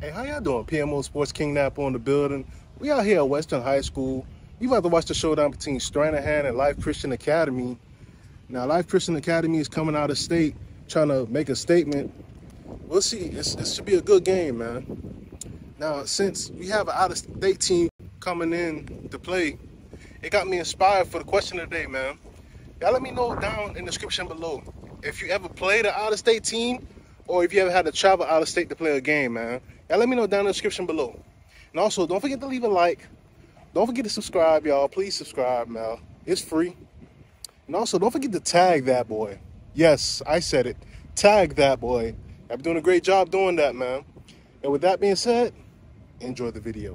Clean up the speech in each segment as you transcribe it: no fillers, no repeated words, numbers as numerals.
Hey, how y'all doing? PMO Sports King Nap on the building. We out here at Western High School. You about to watch the showdown between Stranahan and Life Christian Academy. Now, Life Christian Academy is coming out of state, trying to make a statement. We'll see. This should be a good game, man. Now, since we have an out-of-state team coming in to play, it got me inspired for the question of the day, man. Y'all let me know down in the description below if you ever played an out-of-state team or if you ever had to travel out of state to play a game, man. Y'all let me know down in the description below. And also, don't forget to leave a like. Don't forget to subscribe, y'all. Please subscribe, man. It's free. And also, don't forget to tag that boy. Yes, I said it. Tag that boy. I've been doing a great job doing that, man. And with that being said, enjoy the video.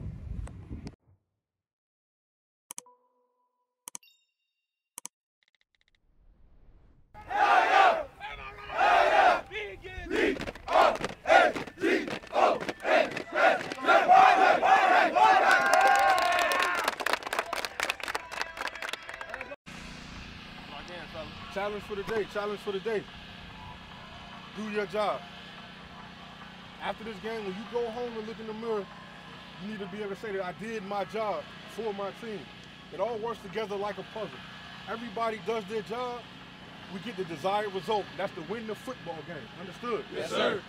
Challenge for the day, challenge for the day. Do your job. After this game, when you go home and look in the mirror, you need to be able to say that I did my job for my team. It all works together like a puzzle. Everybody does their job, we get the desired result. That's to win the football game. Understood? Yes, sir.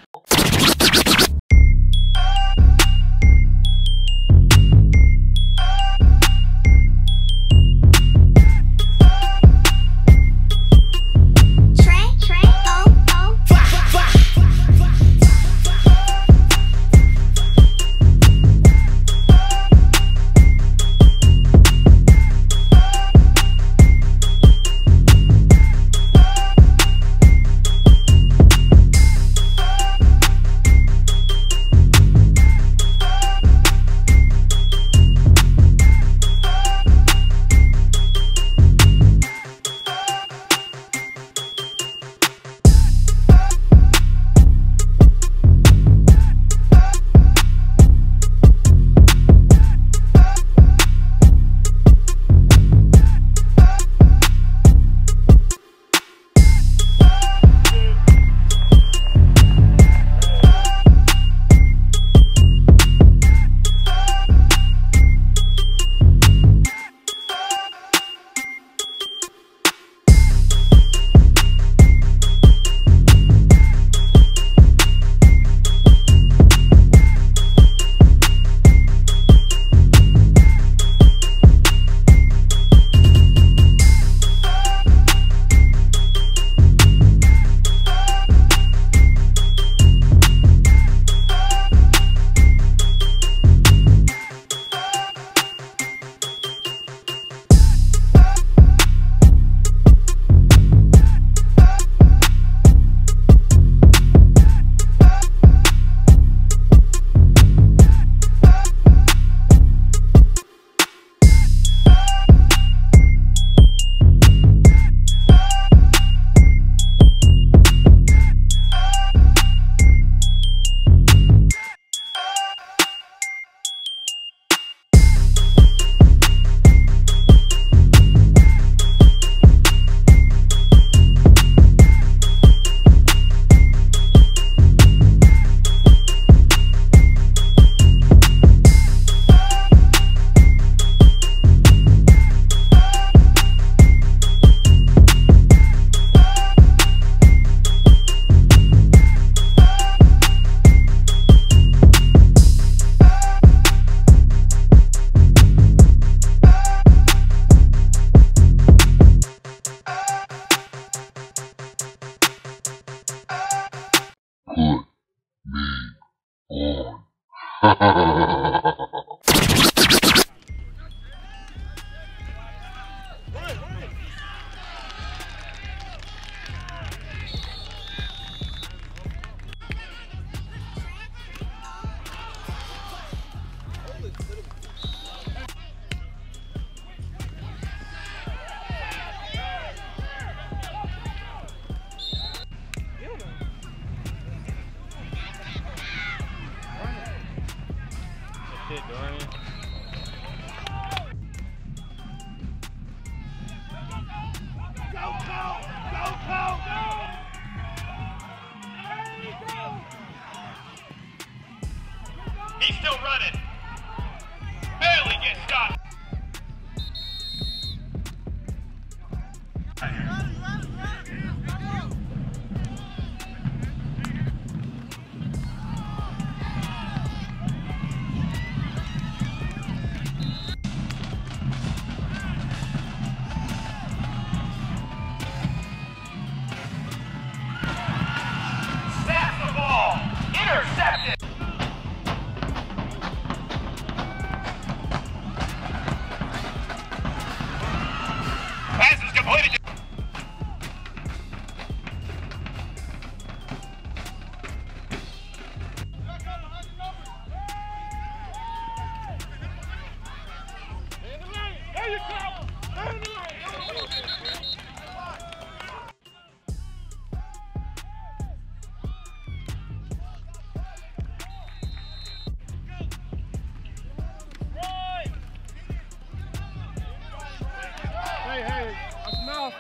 Shit, Dorian. Go! still running. Barely gets stopped. Snaps the ball. Intercepted. Pass is completed. Hey, that's enough.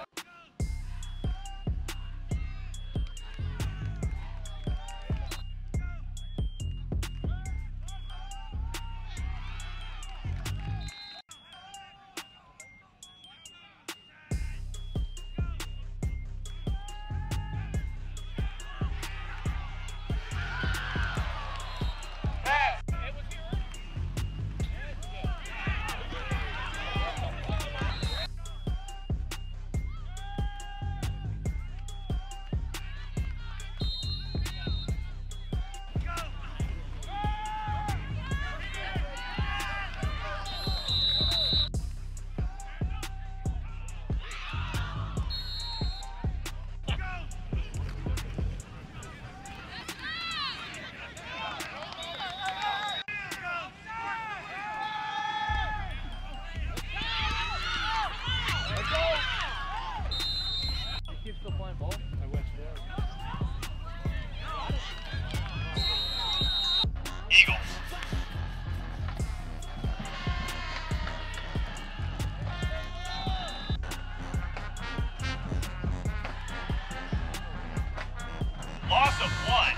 Eagles. Loss of 1.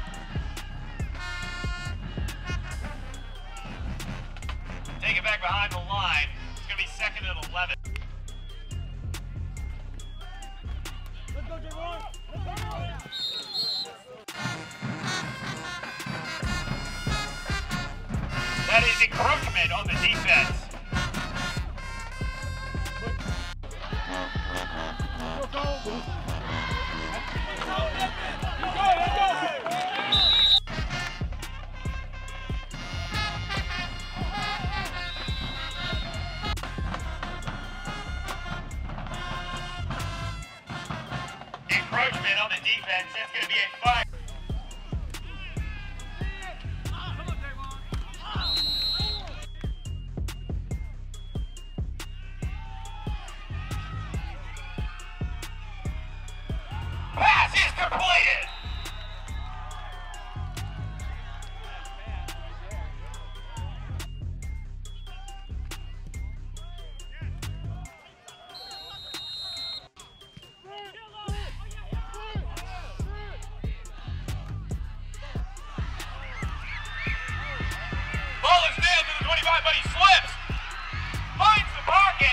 Take it back behind the line. It's going to be 2nd and 11. Let's go, Javon. That is encroachment on the defense. Encroachment on the defense. It's going to be a fire. Pass is completed. Ball is nailed to the 25, but he slips. Finds the pocket.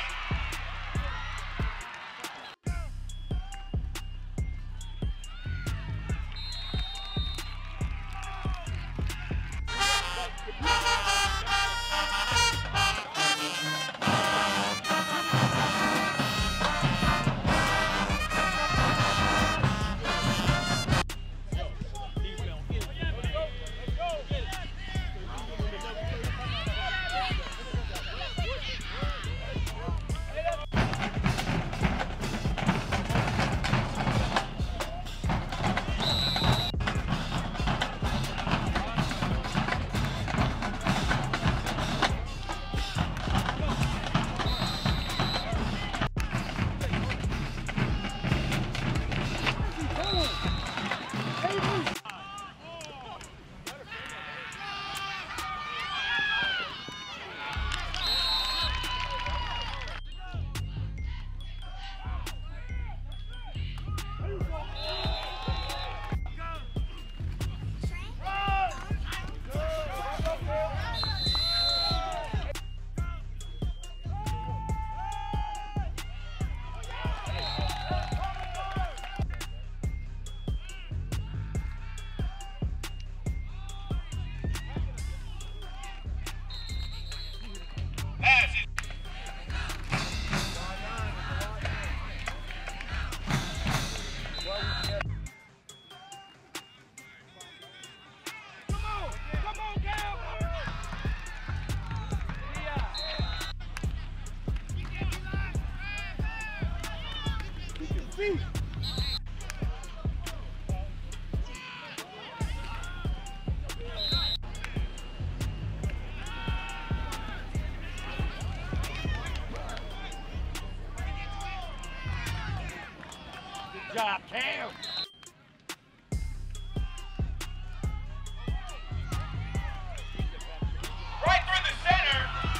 Good job, Cam. Right through the center.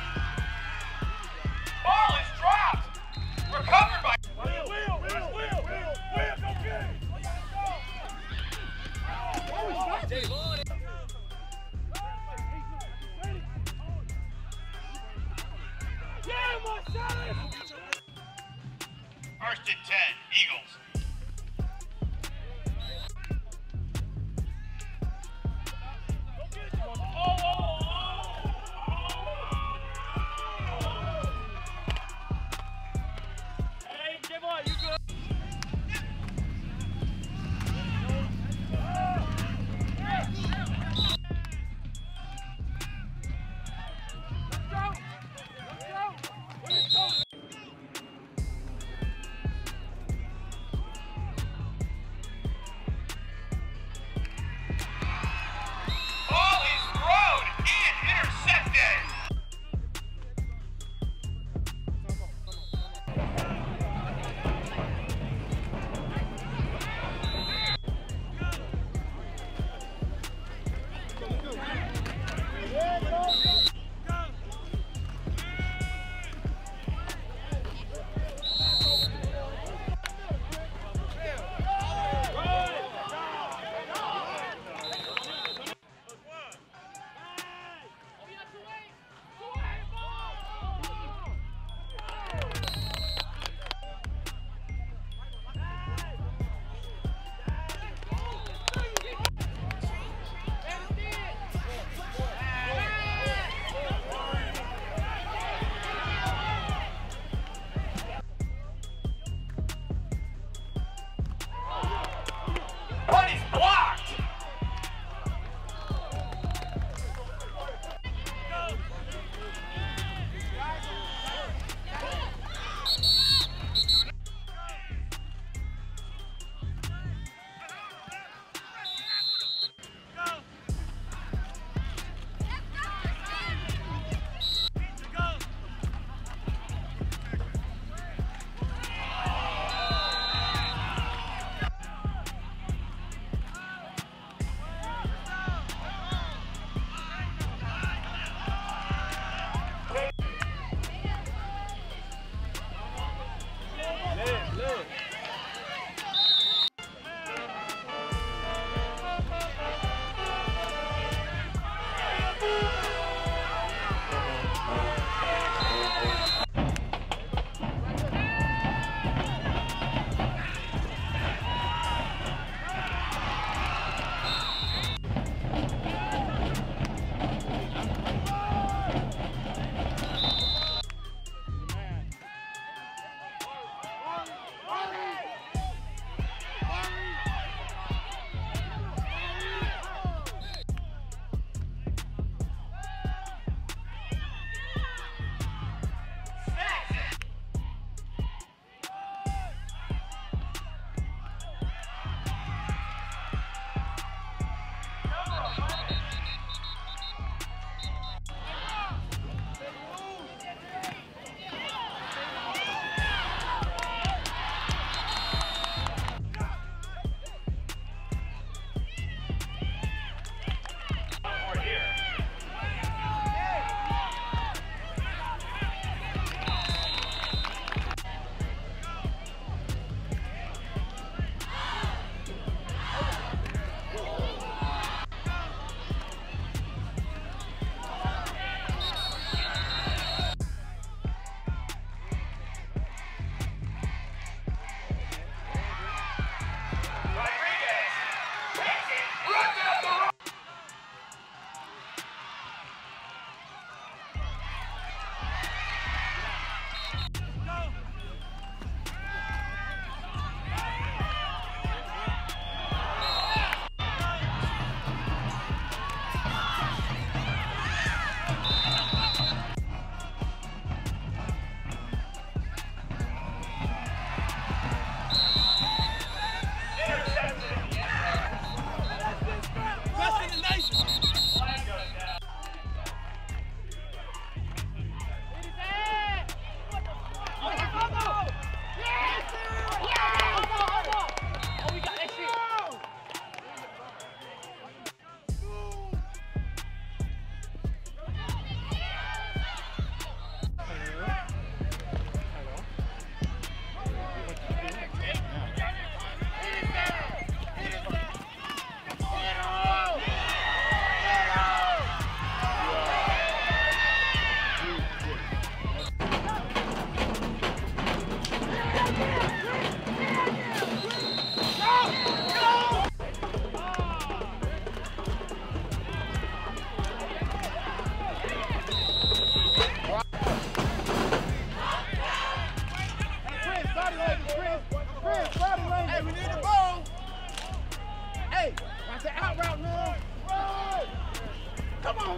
Ball is dropped. Recovered by Will, go get it. First and 10, Eagles.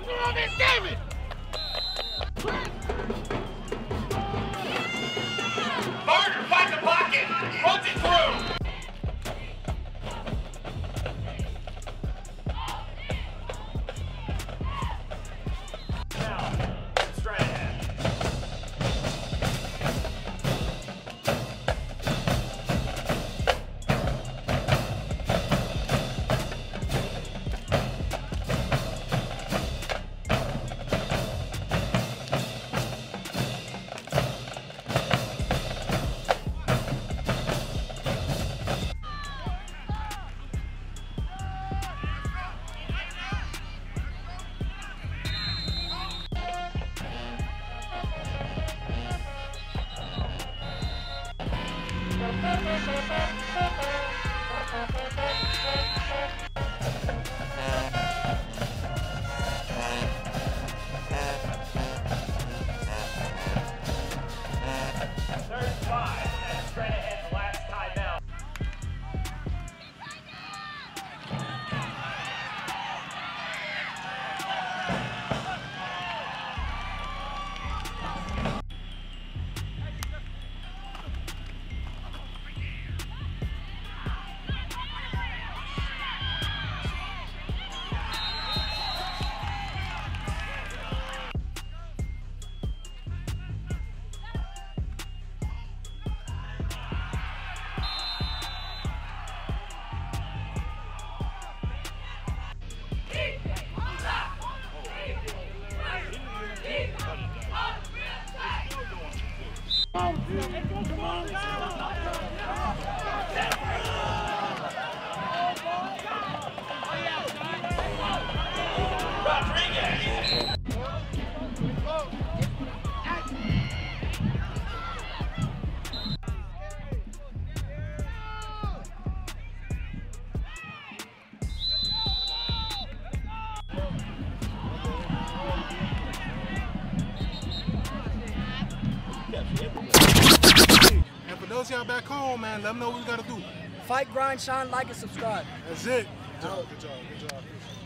Damn it! Barter, find the pocket! Runs it through! Now, Stranahan. And for those y'all back home, man, let them know what we gotta do. Fight, grind, shine, like, and subscribe. That's it. Good job, good job, good job.